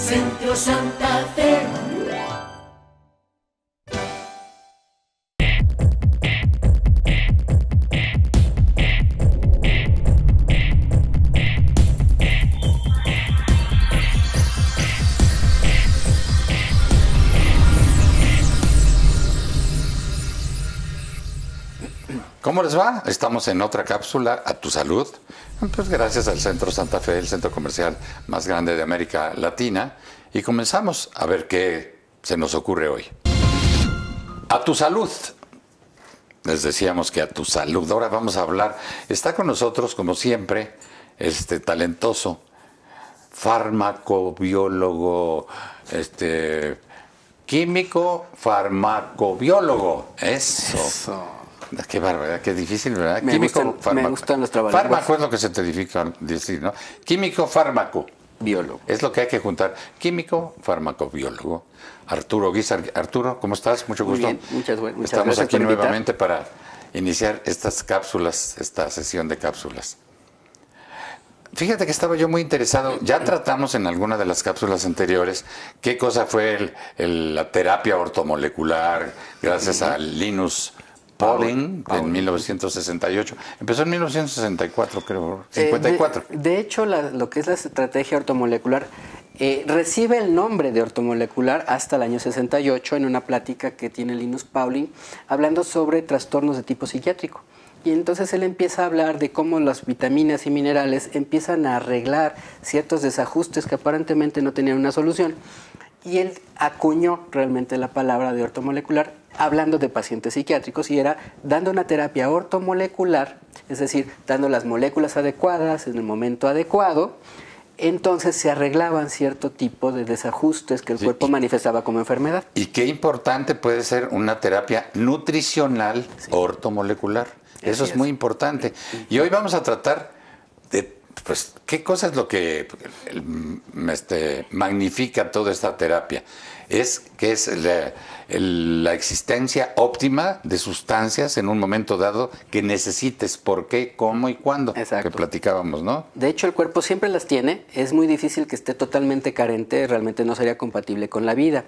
Centro Santa Fe. ¿Cómo les va? Estamos en otra cápsula, A Tu Salud, pues gracias al Centro Santa Fe, el centro comercial más grande de América Latina, y comenzamos a ver qué se nos ocurre hoy. A Tu Salud. Les decíamos que a tu salud. Ahora vamos a hablar. Está con nosotros, como siempre, este talentoso farmacobiólogo, químico farmacobiólogo. Eso. Qué barbaridad, qué difícil, ¿verdad? Me gustan los trabajos. Fármaco es lo que se te dificulta decir, ¿no? Químico, fármaco. Biólogo. Es lo que hay que juntar. Químico, fármaco, biólogo. Arturo Guizar. Arturo, ¿cómo estás? Mucho gusto. Muy bien, muchas gracias. Estamos aquí nuevamente para iniciar estas cápsulas, esta sesión de cápsulas. Fíjate que estaba yo muy interesado. Ya tratamos en alguna de las cápsulas anteriores qué cosa fue la terapia ortomolecular, gracias a Linus Pauling en 1968. Empezó en 1964, creo, 54. De hecho, lo que es la estrategia ortomolecular recibe el nombre de ortomolecular hasta el año 68 en una plática que tiene Linus Pauling hablando sobre trastornos de tipo psiquiátrico. Y entonces él empieza a hablar de cómo las vitaminas y minerales empiezan a arreglar ciertos desajustes que aparentemente no tenían una solución. Y él acuñó realmente la palabra de ortomolecular hablando de pacientes psiquiátricos y era dando una terapia ortomolecular, es decir, dando las moléculas adecuadas en el momento adecuado, entonces se arreglaban cierto tipo de desajustes que el cuerpo manifestaba como enfermedad. Y qué importante puede ser una terapia nutricional ortomolecular. Eso es muy importante. Y hoy vamos a tratar de, pues, qué cosa es lo que magnifica toda esta terapia. Es que es la existencia óptima de sustancias en un momento dado que necesites, por qué, cómo y cuándo. Exacto. Que platicábamos, ¿no? De hecho, el cuerpo siempre las tiene. Es muy difícil que esté totalmente carente, realmente no sería compatible con la vida.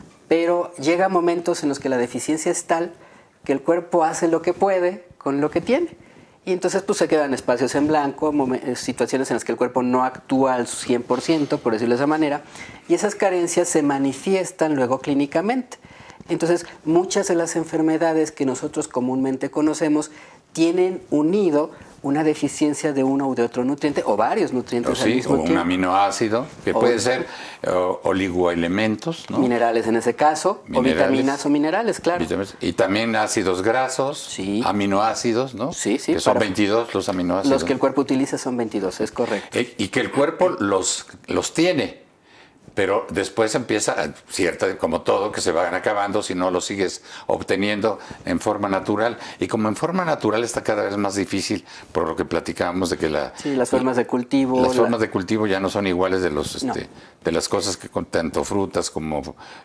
Pero llega momentos en los que la deficiencia es tal que el cuerpo hace lo que puede con lo que tiene. Y entonces pues se quedan espacios en blanco, situaciones en las que el cuerpo no actúa al 100%, por decirlo de esa manera, y esas carencias se manifiestan luego clínicamente. Entonces, muchas de las enfermedades que nosotros comúnmente conocemos tienen unido una deficiencia de uno u de otro nutriente, o varios nutrientes al mismo tiempo. Un aminoácido, que puede ser oligoelementos, ¿no? Minerales en ese caso, o vitaminas o minerales, claro. Y también ácidos grasos, sí. Aminoácidos, ¿no? Sí, sí. Que son 22 los aminoácidos. Los que el cuerpo utiliza son 22, es correcto. Y que el cuerpo los tiene. Pero después empieza, como todo, que se van acabando si no lo sigues obteniendo en forma natural. Y como en forma natural está cada vez más difícil, por lo que platicábamos de que las formas de cultivo. Las formas de cultivo ya no son iguales de los no. de las cosas que con tanto frutas como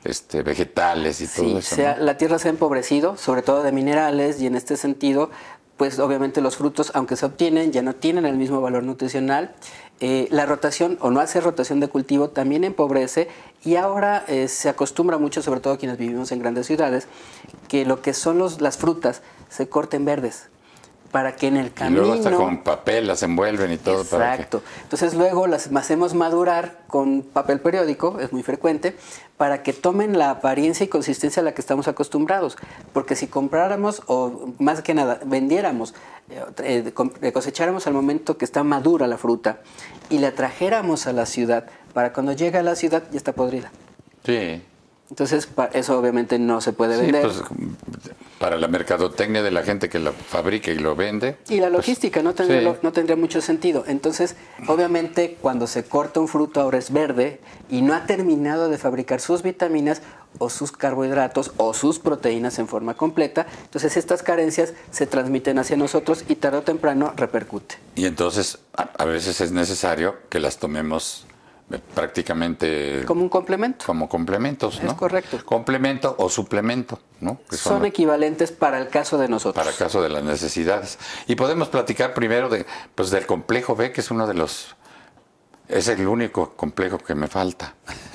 vegetales y todo eso. Sí, la tierra se ha empobrecido, sobre todo de minerales, y en este sentido, pues obviamente los frutos, aunque se obtienen, ya no tienen el mismo valor nutricional. La rotación o no hacer rotación de cultivo también empobrece y ahora se acostumbra mucho, sobre todo quienes vivimos en grandes ciudades, que lo que son las frutas se corten verdes para que en el camino... Y luego hasta con papel las envuelven y todo. Exacto. Entonces luego las hacemos madurar con papel periódico, es muy frecuente, para que tomen la apariencia y consistencia a la que estamos acostumbrados. Porque si compráramos, o más que nada, vendiéramos, cosecháramos al momento que está madura la fruta y la trajéramos a la ciudad, para cuando llega a la ciudad ya está podrida. Sí. Entonces, eso obviamente no se puede vender. Pues, para la mercadotecnia de la gente que lo fabrica y lo vende. Y la logística no tendría sí. mucho sentido. Entonces, obviamente, cuando se corta un fruto ahora es verde y no ha terminado de fabricar sus vitaminas o sus carbohidratos o sus proteínas en forma completa, entonces estas carencias se transmiten hacia nosotros y tarde o temprano repercute. Y entonces, a veces es necesario que las tomemos prácticamente como un complemento. Como complementos, ¿no? Es correcto. Complemento o suplemento, ¿no? Que son equivalentes para el caso de nosotros. Para el caso de las necesidades. Y podemos platicar primero del complejo B, que es uno de los Es el único complejo que me falta.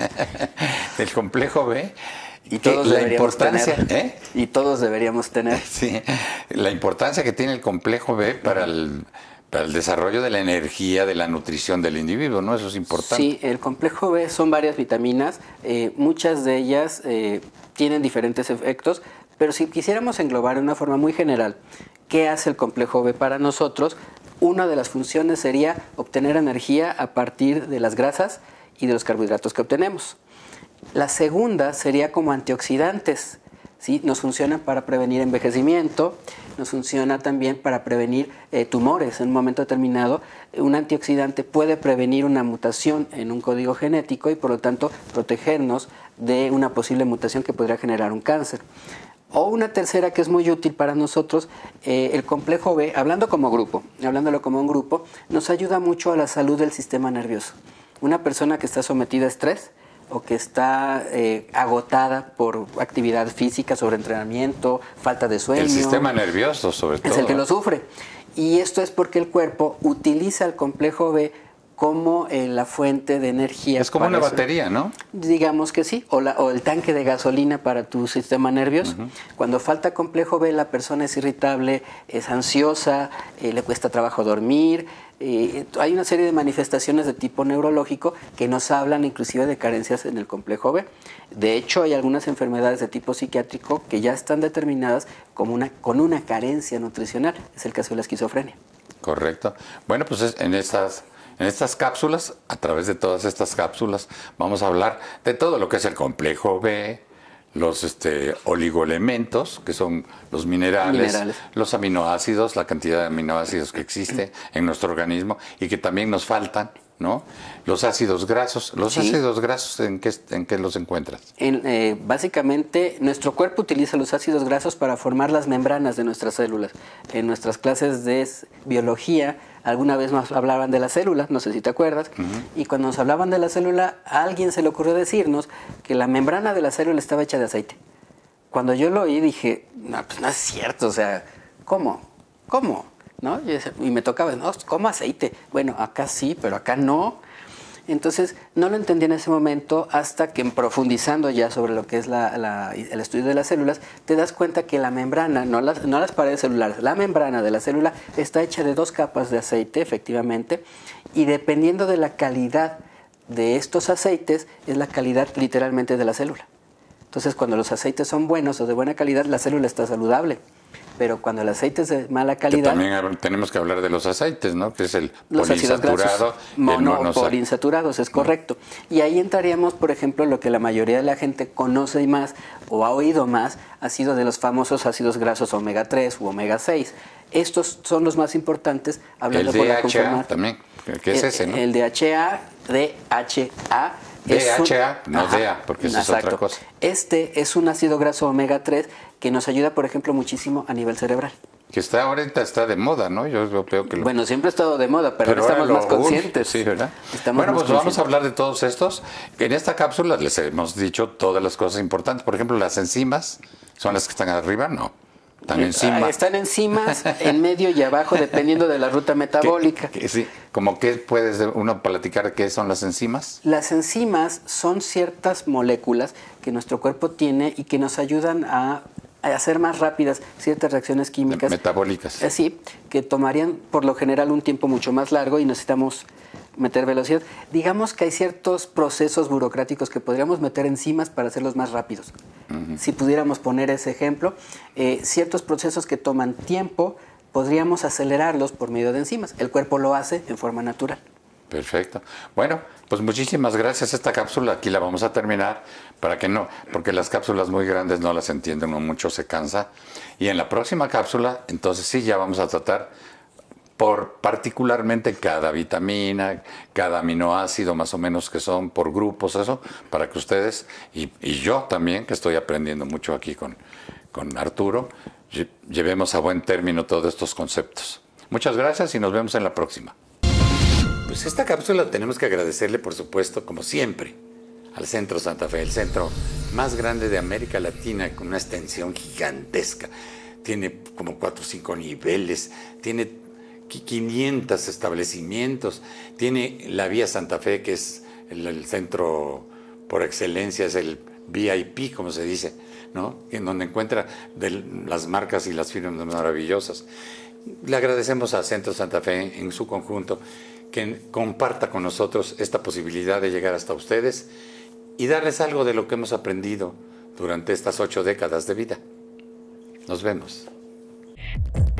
El complejo B. Y todos la deberíamos importancia, tener. Y todos deberíamos tener. Sí, la importancia que tiene el complejo B para el desarrollo de la energía, de la nutrición del individuo, ¿no? Eso es importante. Sí, el complejo B son varias vitaminas, muchas de ellas tienen diferentes efectos, pero si quisiéramos englobar de una forma muy general, ¿qué hace el complejo B para nosotros? Una de las funciones sería obtener energía a partir de las grasas y de los carbohidratos que obtenemos. La segunda sería como antioxidantes, ¿sí? Nos funciona para prevenir envejecimiento, nos funciona también para prevenir tumores en un momento determinado. Un antioxidante puede prevenir una mutación en un código genético y por lo tanto protegernos de una posible mutación que podría generar un cáncer. O una tercera que es muy útil para nosotros, el complejo B, hablándolo como un grupo, nos ayuda mucho a la salud del sistema nervioso. Una persona que está sometida a estrés o que está agotada por actividad física, sobreentrenamiento, falta de sueño. El sistema nervioso, sobre todo. Es el que lo sufre. Y esto es porque el cuerpo utiliza el complejo B como la fuente de energía. Es como una batería, ¿no? Digamos que sí, o el tanque de gasolina para tu sistema nervioso. Cuando falta complejo B, la persona es irritable, es ansiosa, le cuesta trabajo dormir. Hay una serie de manifestaciones de tipo neurológico que nos hablan inclusive de carencias en el complejo B. De hecho, hay algunas enfermedades de tipo psiquiátrico que ya están determinadas como con una carencia nutricional. Es el caso de la esquizofrenia. Correcto. Bueno, pues en estas cápsulas, a través de todas estas cápsulas, vamos a hablar de todo lo que es el complejo B, los oligoelementos, que son los minerales, los aminoácidos, la cantidad de aminoácidos que existe en nuestro organismo y que también nos faltan, ¿no? Los ácidos grasos. ¿Los ácidos grasos en qué los encuentras? Básicamente, nuestro cuerpo utiliza los ácidos grasos para formar las membranas de nuestras células. En nuestras clases de biología, alguna vez más hablaban de las células, no sé si te acuerdas, y cuando nos hablaban de la célula, a alguien se le ocurrió decirnos que la membrana de la célula estaba hecha de aceite. Cuando yo lo oí dije, no, pues no es cierto, o sea, ¿cómo? ¿No? Y me tocaba, no, ¿cómo aceite? Bueno, acá sí, pero acá no. Entonces, no lo entendí en ese momento hasta que profundizando ya sobre lo que es el estudio de las células, te das cuenta que la membrana, no las paredes celulares, la membrana de la célula está hecha de 2 capas de aceite, efectivamente, y dependiendo de la calidad de estos aceites, es la calidad literalmente de la célula. Entonces, cuando los aceites son buenos o de buena calidad, la célula está saludable. Pero cuando el aceite es de mala calidad... Que también tenemos que hablar de los aceites, ¿no? Que es el los poliinsaturado. Poliinsaturados, es correcto. Y ahí entraríamos, por ejemplo, lo que la mayoría de la gente conoce más o ha oído más, ha sido de los famosos ácidos grasos omega 3 u omega 6. Estos son los más importantes, hablando por la DHA también, que es ese, ¿no? El DHA, DHA... DHA, no DA, porque eso es otra cosa. Este es un ácido graso omega 3 que nos ayuda, por ejemplo, muchísimo a nivel cerebral. Que ahorita está de moda, ¿no? Yo creo que Bueno, siempre ha estado de moda, pero ahora estamos más conscientes. Sí, ¿verdad? Bueno, pues vamos a hablar de todos estos. En esta cápsula les hemos dicho todas las cosas importantes. Por ejemplo, las enzimas son las que están arriba, ¿no? Están enzimas en medio y abajo, dependiendo de la ruta metabólica. Sí, como que puedes uno platicar qué son las enzimas. Las enzimas son ciertas moléculas que nuestro cuerpo tiene y que nos ayudan a hacer más rápidas ciertas reacciones químicas. Metabólicas. Sí, que tomarían por lo general un tiempo mucho más largo y necesitamos meter velocidad. Digamos que hay ciertos procesos burocráticos que podríamos meter enzimas para hacerlos más rápidos. Si pudiéramos poner ese ejemplo, ciertos procesos que toman tiempo, podríamos acelerarlos por medio de enzimas. El cuerpo lo hace en forma natural. Perfecto. Bueno, pues muchísimas gracias. Esta cápsula aquí la vamos a terminar porque las cápsulas muy grandes no las entienden, mucho se cansa. Y en la próxima cápsula, entonces sí, ya vamos a tratar particularmente cada vitamina, cada aminoácido más o menos que son por grupos, eso, para que ustedes y yo también, que estoy aprendiendo mucho aquí con Arturo, llevemos a buen término todos estos conceptos. Muchas gracias y nos vemos en la próxima. Pues esta cápsula tenemos que agradecerle, por supuesto, como siempre, al Centro Santa Fe, el centro más grande de América Latina, con una extensión gigantesca. Tiene como 4 o 5 niveles, tiene 500 establecimientos. Tiene la Vía Santa Fe, que es el centro por excelencia, es el VIP, como se dice, ¿no? En donde encuentra las marcas y las firmas maravillosas. Le agradecemos a Centro Santa Fe en su conjunto que comparta con nosotros esta posibilidad de llegar hasta ustedes y darles algo de lo que hemos aprendido durante estas 8 décadas de vida. Nos vemos.